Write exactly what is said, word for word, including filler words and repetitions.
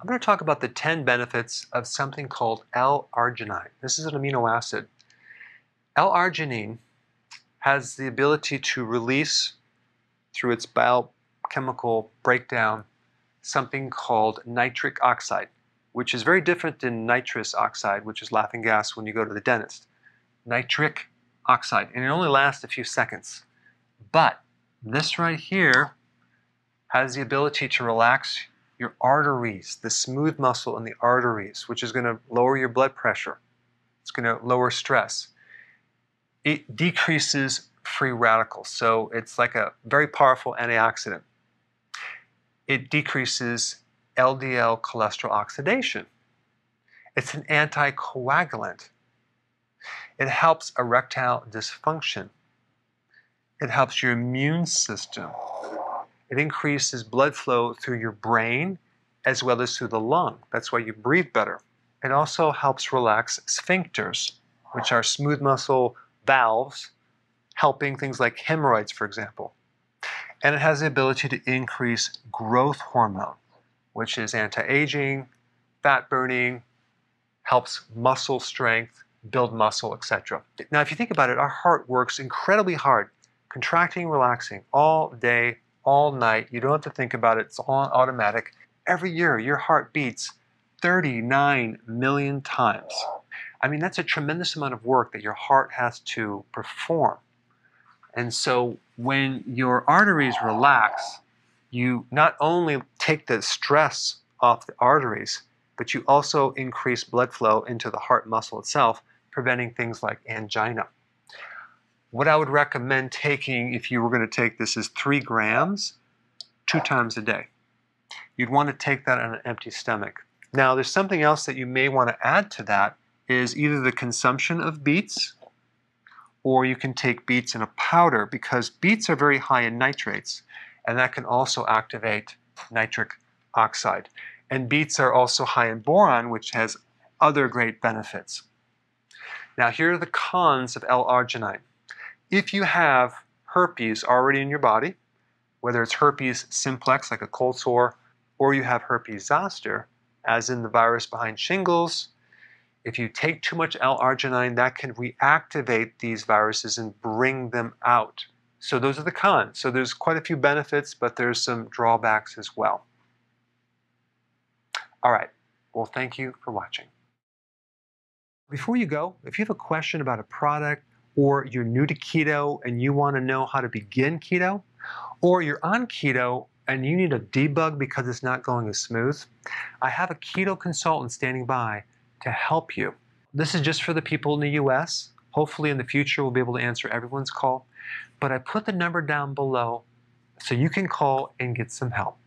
I'm going to talk about the ten benefits of something called L-Arginine. This is an amino acid. L-Arginine has the ability to release, through its biochemical breakdown, something called nitric oxide, which is very different than nitrous oxide, which is laughing gas when you go to the dentist. Nitric oxide, and it only lasts a few seconds. But this right here has the ability to relax your arteries, the smooth muscle in the arteries, which is going to lower your blood pressure. It's going to lower stress. It decreases free radicals, so it's like a very powerful antioxidant. It decreases L D L cholesterol oxidation. It's an anticoagulant. It helps erectile dysfunction. It helps your immune system. It increases blood flow through your brain as well as through the lung. That's why you breathe better. It also helps relax sphincters, which are smooth muscle valves, helping things like hemorrhoids, for example. And it has the ability to increase growth hormone, which is anti-aging, fat burning, helps muscle strength, build muscle, et cetera. Now, if you think about it, our heart works incredibly hard, contracting, relaxing, all day, all night. You don't have to think about it. It's all automatic. Every year, your heart beats thirty-nine million times. I mean, that's a tremendous amount of work that your heart has to perform. And so when your arteries relax, you not only take the stress off the arteries, but you also increase blood flow into the heart muscle itself, preventing things like angina. What I would recommend taking, if you were going to take this, is three grams two times a day. You'd want to take that on an empty stomach. Now, there's something else that you may want to add to that, is either the consumption of beets, or you can take beets in a powder, because beets are very high in nitrates, and that can also activate nitric oxide. And beets are also high in boron, which has other great benefits. Now, here are the cons of L-Arginine. If you have herpes already in your body, whether it's herpes simplex, like a cold sore, or you have herpes zoster, as in the virus behind shingles, if you take too much L-Arginine, that can reactivate these viruses and bring them out. So those are the cons. So there's quite a few benefits, but there's some drawbacks as well. All right. Well, thank you for watching. Before you go, if you have a question about a product, or you're new to keto and you want to know how to begin keto, or you're on keto and you need a debug because it's not going as smooth, I have a keto consultant standing by to help you. This is just for the people in the U S. Hopefully in the future we'll be able to answer everyone's call. But I put the number down below so you can call and get some help.